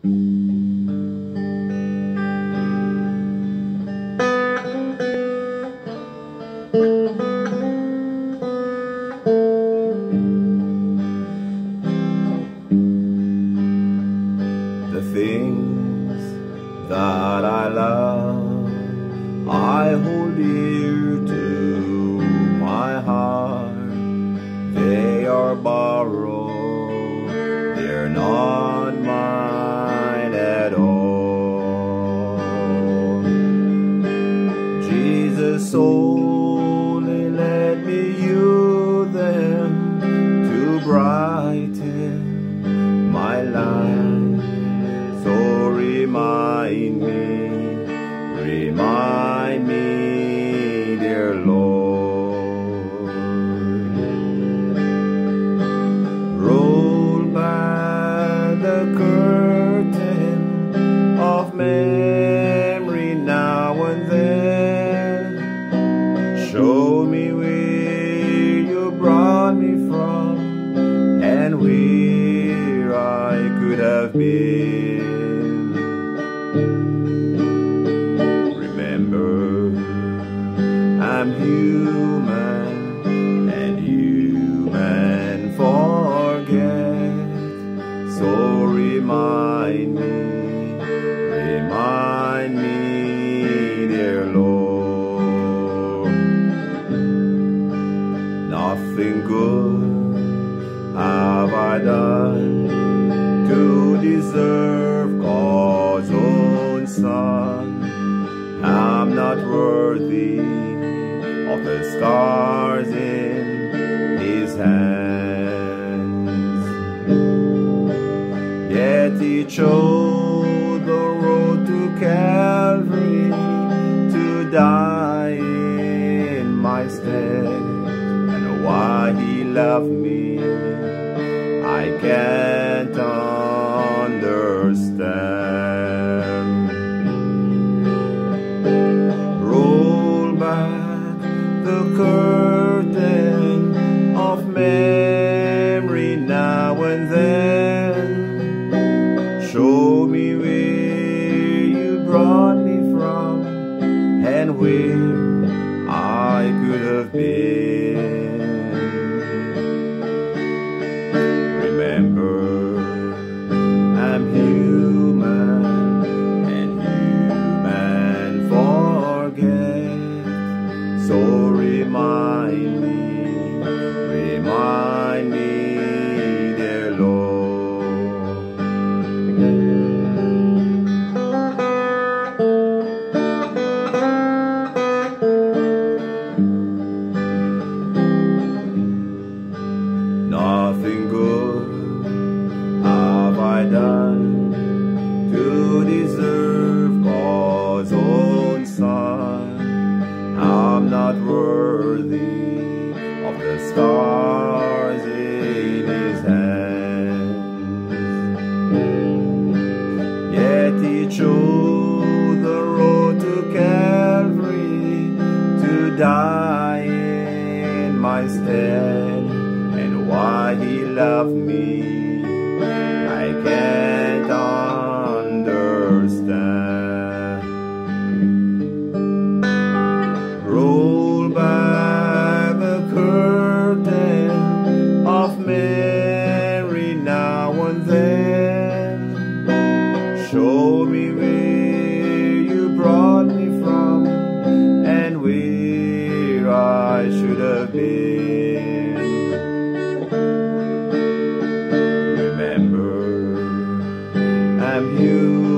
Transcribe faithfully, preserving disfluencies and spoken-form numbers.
The things that I love, I hold dear to my heart. They are borrowed, they're not mine at all. Jesus only let me use them to brighten my life. So remind me, remind me, dear Lord. Roll back the curtain of memory now and then. Show me where you brought me from and where I could have been. I'm human, and human forget. So remind me, remind me, dear Lord. Nothing good have I done to deserve God's own Son. I'm not worthy of the scars in His hands. Yet He chose the road to Calvary to die in my stead. And why He loved me, I can't understand. Roll back the curtain of memory now and then. Show me where you brought me from and where I could have been. Remember, I'm human, and human forget. So remind me, remind me, dear Lord. Nothing good have I done to deserve God's own Son. I'm not worthy of the stars in His hands. Yet He chose the road to Calvary to die in my stead. And why He loved me, I can't understand. Roll back the curtain of memory now and then. Show me where you brought me from and where I should have been. Remember, I'm human.